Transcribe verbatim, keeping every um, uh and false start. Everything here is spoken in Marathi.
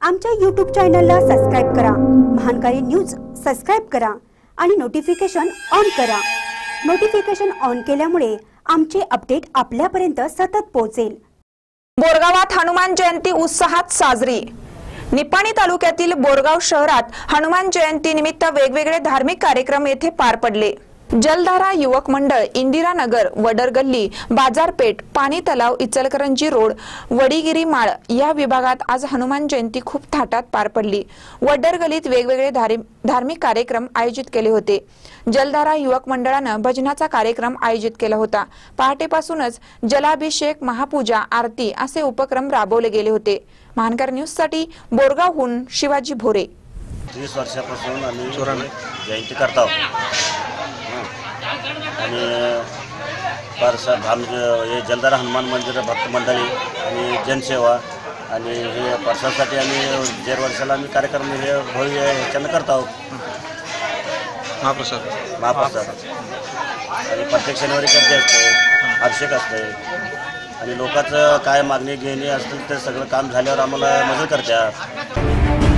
आमच्या यूट्यूब चॅनलला सबस्क्राइब करा, महानकारी न्यूज सबस्क्राइब करा आणि नोटिफिकेशन ऑन करा। नोटिफिकेशन ऑन केल्यामुळे आमचे अपडेट आपल्यापर्यंत सतत पोहोचेल। बोरगावात हनुमान जयंती उत्साहात साजरी। निपाणी तालुक्यातील बोरगाव शहरात हनुमान जयंती निमित्त वेगवेगळे धार्मिक कार्यक्रम येथे पार पडले। जलधारा युवक मंडळ, इंदिरा नगर, वडर गल्ली, बाजारपेठ, पाणी तलाव, इचलकरंजी रोड, वडीगिरी माळ या विभागात आज हनुमान जयंती खूप थाटात पार पडली। वडर गल्लीत वेगवेगळे धार्मिक कार्यक्रम आयोजित केले होते। जलधारा युवक मंडळाने भजनाचा कार्यक्रम आयोजित केला होता। पहाटेपासूनच जलाभिषेक, महापूजा, आरती असे उपक्रम राबवले गेले होते। महानकर न्यूज साठी बोरगावहून शिवाजी भोरे। तीस वर्षापासून आम्ही जयंती करतो आणि परसा हे जलधारा हनुमान मंदिर भक्त मंडळी आणि जनसेवा आणि हे परसासाठी आम्ही दर वर्षाला आम्ही कार्यक्रम हे भव्य ह्याच्यानं करतो। महाप्रसाद महाप्रसाद आणि प्रत्येक शनिवारी गर्दी असते, अभिषेक असते आणि लोकांचं काय मागणी घेणे असतील ते सगळं काम झाल्यावर आम्हाला मदत करतात।